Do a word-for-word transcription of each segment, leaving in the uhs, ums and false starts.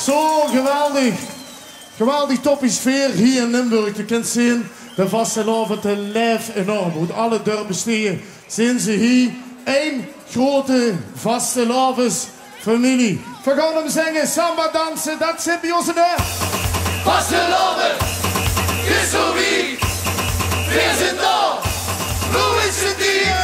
Zo geweldig. Geweldig toppie sfeer hier in Limburg. Je kunt zien, de Vastelaovend leeft enorm. Uit alle dorpen steden zien ze hier één grote Vastelaovend familie. We gaan hem zingen, samba dansen, dat zit bij ons in de Vastelaovend is zo wie. Wir sind da, Groeëte Gulpener.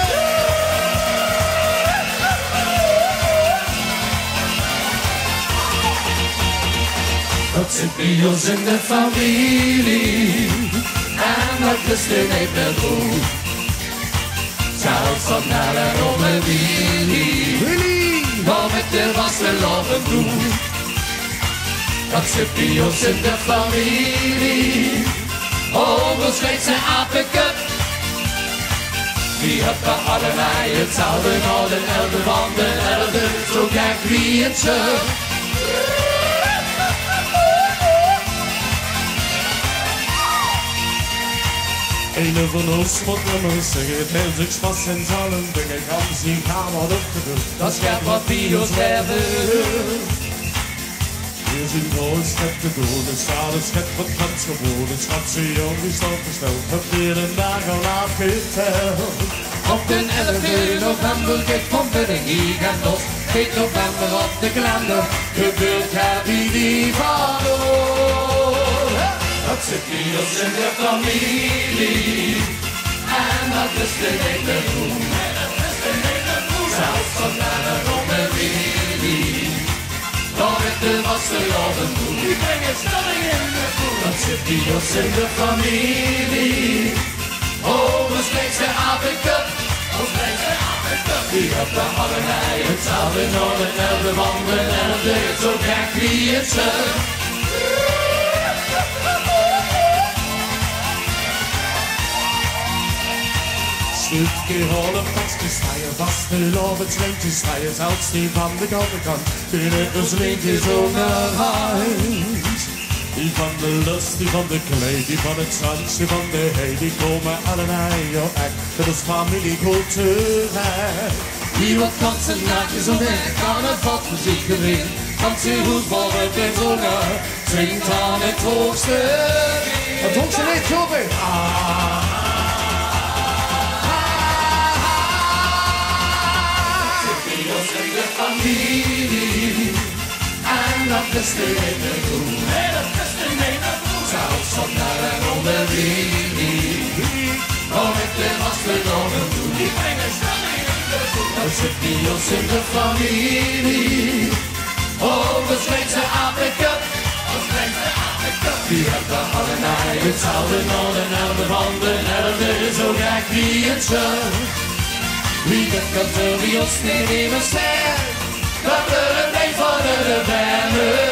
Dat zit bij ons in de familie en dat is de niet goed. Zelfs van naar en om een Willy, wat met de Vastelaovend doen. Dat zit bij ons in de familie, oh, ons weet ze apenkut. Die hebben allebei hetzelfde, nou de elfde van de elfde, zo kijk wie het ze. Een van ons moet nummers zeggen, het heeft zich vast in zalm dingen. Gaan zien, gaan wat opgedrukt. Dat schijnt wat die ons hebben. Hier zijn nooit schep te doen, er staat een schep wat kans geboden. Schat ze jong is al versteld, heb weer een dag al afgeteld. Op de elfde november geht van binnen hier en los. Geht november op de kalender, gebeurt er wie die van ons. Dat zit bij ons in de familie en dat is de hele groen. Zelfs van naar een ronde Willy, dan met de Vastelaovend doen. Die brengen stelling in de voet. Dat zit bij ons in de familie, oh, ons brengt ze apenkut. Ons brengt ze apenkut. Die hebben allebei hetzelfde, nou de elfde van de elfde, zo kijk wie het ze. Uitgehollen pakjes, rijden Vastelaovend sleentjes, rijden zelfs die van de koude kant. Binnen ons leentjes onderhuis. Die van de lust, die van de kleed, die van het zand, die van de hei, die komen allebei op echt. Dat is familiecultuur. Hier wat kansen, naakjes om weg, aan het vat muziek gewin. Want ze voetbal wordt in zongen, zingt aan het hoogste. Het hoogste lied, Gulpen. In de familie en dat is de hele groen. Nee, dat is de hele groen. Zelfs van naar en om de Willy, oh, met de Vastelaovend doen. Die brengen stelling in de groen. Dat zit bij ons in de familie, oh, ons brengt ze apenkut. Ons brengt ze apenkut. Die hebben allebei hetzelfde, nou de elfde van de elfde, zo kijk wie het ze. Wie dat kan er bij ons niet meer sterk, dat er een een van de benen.